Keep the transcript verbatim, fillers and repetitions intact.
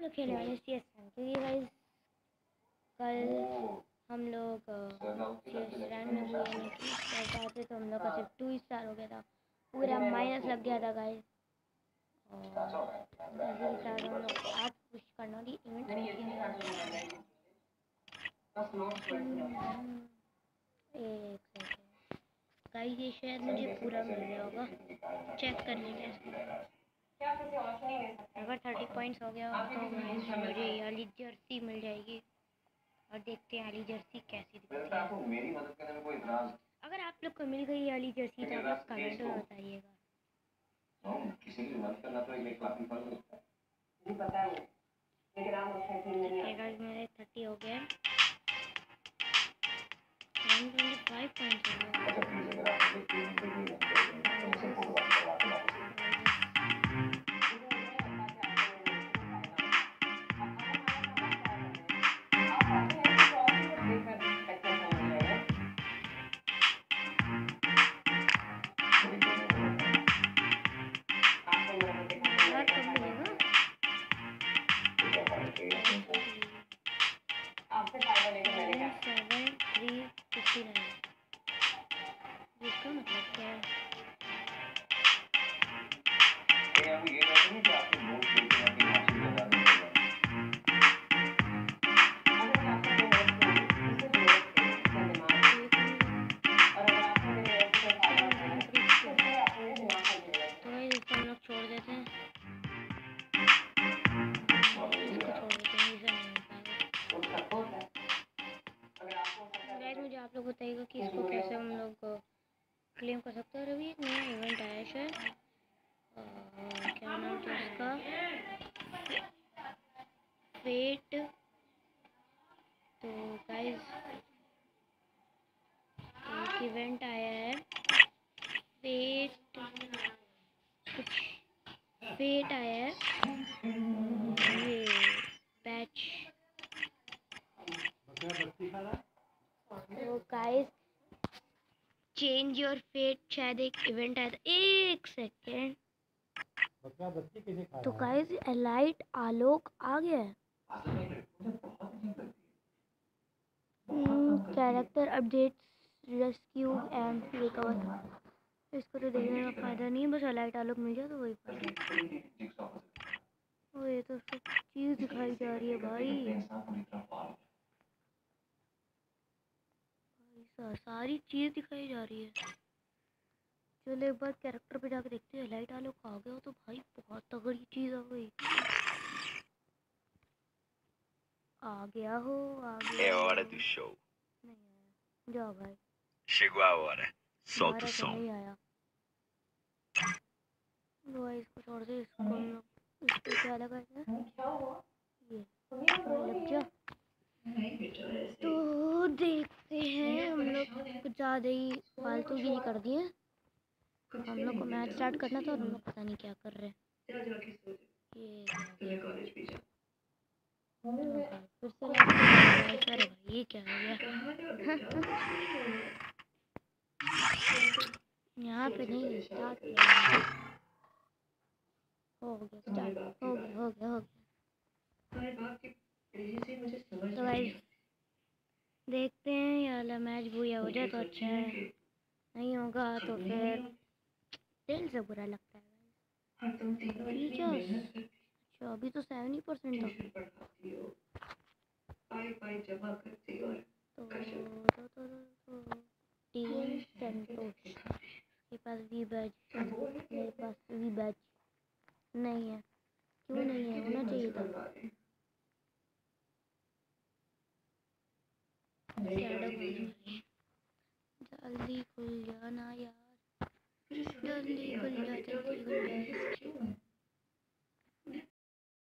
लोग खेलने वाले सी एस क्योंकि गाइस कल हम लोग सी एस रैंक में हुए नहीं कि चाहते तो हम लोग का सिर्फ टू स्टार हो गया था, पूरा माइनस लग गया था गाइस। और इसी के साथ हम लोग आज पुश करने वाली इवेंट एक सेकंड गाइस, ये शायद मुझे पूरा मिल गया होगा, चेक कर लेते हैं। अगर थर्टी पॉइंट्स हो गया तो गाइस मुझे ये वाली जर्सी मिल जाएगी और देखते हैं वाली जर्सी कैसी दिखती है। अगर आप लोग को मिल गई ये वाली जर्सी तो आप लोग कमेंट में बताइएगा। किसी की मदद करना तो एक लाख रुपए लगता है, मुझे पता है वो, लेकिन आप उससे गाइस मेरे थर्टी हो गए, वन ट्वेंटी फाइव पॉइंट्स हो गए। अच्छा प्लीज अगर आप मुझे तीन दिन में फोटो करवा के वापस आपसे फायदा लेके मैंने क्या सेवन थ्री फिफ्टी नाइन, इसका मतलब क्या है? ये अभी ये कहते हैं कि आपके नोट लेके आपकी मार्क्स बता देंगे। अगर आपका नोट इससे दिमाग और अगर आपको मेरे से फायदा है तो फिर अपने दिमाग को देगा। तो गाइस इसको हम लोग छोड़ देते हैं, इसको छोड़ देते हैं, इसे नहीं पाएगा। गाइस मुझे आप लोग बताइएगा कि इसको कैसे हम लोग क्लेम कर सकते हैं। और अभी एक नया इवेंट आया है शायद, क्या नाम था इसका, फेट। तो गाइस एक इवेंट आया है फेट, कुछ फेट आया है, ये बैच। तो गाइस चेंज योर फेट शायद एक इवेंट आया था, एक सेकेंड। तो गाइस एलाइट आलोक आ गया है, character update rescue and recover. इसको तो देखने का फायदा नहीं है, बस एलाइट आलोक मिल जाए तो वही फायदा। ओ ये तो सब चीज़ दिखाई जा रही है भाई, भाई सारी चीज़ दिखाई जा रही है। चलो एक बार कैरेक्टर पे जाके देखते हैं, लाइट आलोक आ गया हो तो भाई बहुत तगड़ी चीज़ आ गई। आ गया हो, आ गया É हो। hora do show. नहीं आया, जाओ भाई। Chegou a hora. Solta o som. नहीं आया भाई, इसको छोड़ दे, इसको हम लोग इसको क्या लगा है ये लग जा। तो देखते हैं, हम लोग कुछ ज़्यादा ही फालतू भी नहीं कर दिए। हम लोग को मैच स्टार्ट करना था और हम लोग पता नहीं क्या कर रहे हैं। ये फिर से सर भाई ये क्या हो गया यहाँ पे नहीं स्टार्ट हो गया, स्टार्ट हो गया हो गया हो गया। तो गाइस देखते हैं, ये वाला मैच बुया हो जाए तो अच्छा है, नहीं होगा तो फिर दिल से बुरा लगता है। फीचर्स अच्छा अभी तो सेवेंटी परसेंट था। तो, तो, तो, तो टीम संतोष के पास वी बैच, मेरे पास वी बैच नहीं है। क्यों नहीं है, होना चाहिए था। जल्दी खुल जाना यार, जल्दी खुल जा, जल्दी खुल जा।